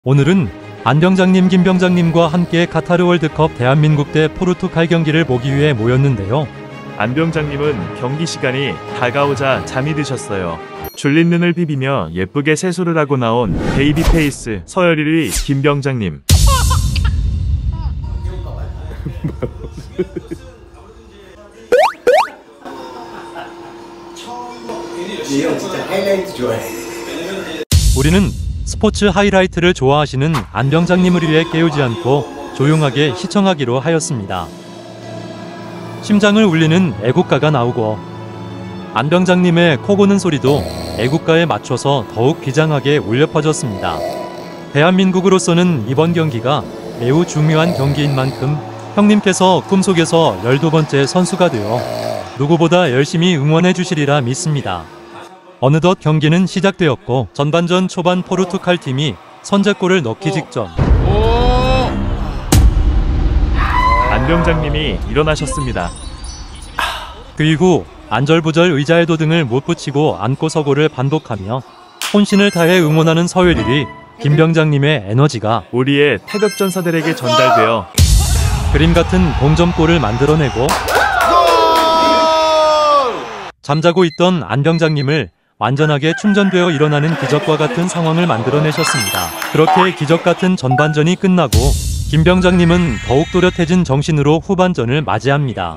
오늘은 안병장님, 김병장님과 함께 카타르 월드컵 대한민국 대 포르투갈 경기를 보기 위해 모였는데요. 안병장님은 경기 시간이 다가오자 잠이 드셨어요. 졸린 눈을 비비며 예쁘게 세수를 하고 나온 베이비 페이스 서열일위 김병장님. 우리는 스포츠 하이라이트를 좋아하시는 안병장님을 위해 깨우지 않고 조용하게 시청하기로 하였습니다. 심장을 울리는 애국가가 나오고 안병장님의 코 고는 소리도 애국가에 맞춰서 더욱 비장하게 울려 퍼졌습니다. 대한민국으로서는 이번 경기가 매우 중요한 경기인 만큼 형님께서 꿈속에서 12번째 선수가 되어 누구보다 열심히 응원해 주시리라 믿습니다. 어느덧 경기는 시작되었고 전반전 초반 포르투갈 팀이 선제골을 넣기 직전 안병장님이 일어나셨습니다. 그 이후 안절부절 의자에도 등을 못 붙이고 앉고 서고를 반복하며 혼신을 다해 응원하는 서열일위 김병장님의 에너지가 우리의 태극전사들에게 전달되어 그림 같은 동점골을 만들어내고 잠자고 있던 안병장님을 완전하게 충전되어 일어나는 기적과 같은 상황을 만들어내셨습니다. 그렇게 기적 같은 전반전이 끝나고 김병장님은 더욱 또렷해진 정신으로 후반전을 맞이합니다.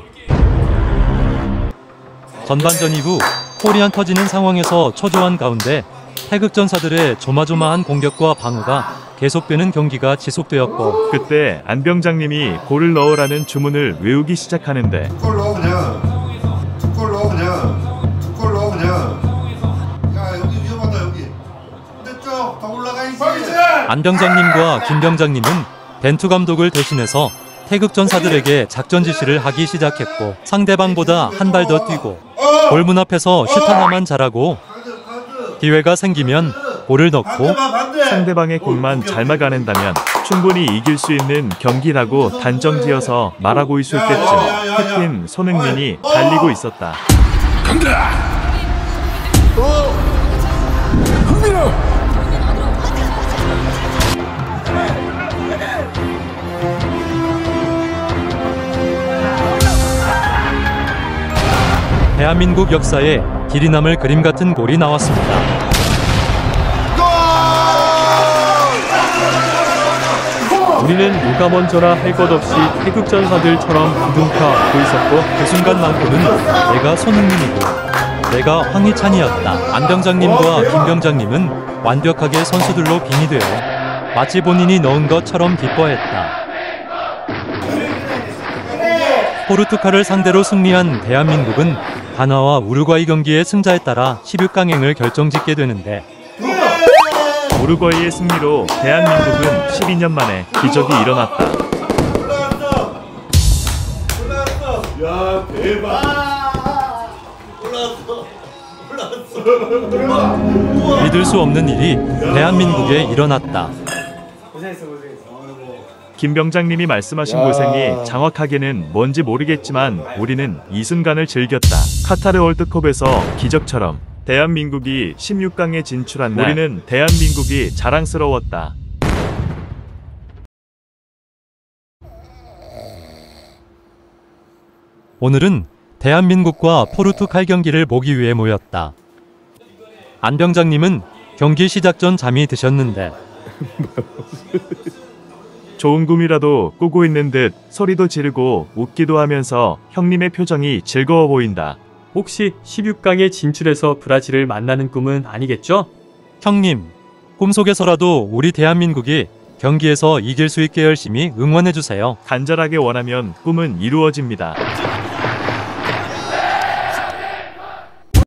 전반전 이후 골이 안 터지는 상황에서 초조한 가운데 태극전사들의 조마조마한 공격과 방어가 계속되는 경기가 지속되었고 그때 안병장님이 골을 넣으라는 주문을 외우기 시작하는데 골 넣어 그냥. 골 넣어 그냥. 골 넣어 그냥. 야 여기 위험하다 여기. 됐죠? 더 올라가야지. 안병장님과 김병장님은 벤투 감독을 대신해서 태극전사들에게 작전 지시를 하기 시작했고 상대방보다 한 발 더 뛰고 골문 앞에서 슛 하나만 잘하고 기회가 생기면 볼을 넣고 상대방의 골만 잘 막아낸다면 충분히 이길 수 있는 경기라고 단정지어서 말하고 있을 때쯤 캡틴 손흥민이 달리고 있었다. 간다! 흥민아! 대한민국 역사에 길이 남을 그림 같은 골이 나왔습니다. 우리는 누가 먼저라 할 것 없이 태극전사들처럼 부둥켜안고 있었고 그 순간만큼은 내가 손흥민이고 내가 황희찬이었다. 안병장님과 김병장님은 완벽하게 선수들로 빙의 되어 마치 본인이 넣은 것처럼 기뻐했다. 포르투갈을 상대로 승리한 대한민국은 가나와 우루과이 경기의 승자에 따라 16강행을 결정짓게 되는데 우루과이의 승리로 대한민국은 12년 만에 기적이 일어났다. 야 대박. 올라왔어. 믿을 수 없는 일이 대한민국에 일어났다. 김병장님이 말씀하신 고생이 정확하게는 뭔지 모르겠지만 우리는 이 순간을 즐겼다. 카타르 월드컵에서 기적처럼 대한민국이 16강에 진출한 날 우리는 대한민국이 자랑스러웠다. 오늘은 대한민국과 포르투갈 경기를 보기 위해 모였다. 안병장님은 경기 시작 전 잠이 드셨는데 좋은 꿈이라도 꾸고 있는 듯 소리도 지르고 웃기도 하면서 형님의 표정이 즐거워 보인다. 혹시 16강에 진출해서 브라질을 만나는 꿈은 아니겠죠? 형님, 꿈속에서라도 우리 대한민국이 경기에서 이길 수 있게 열심히 응원해주세요. 간절하게 원하면 꿈은 이루어집니다.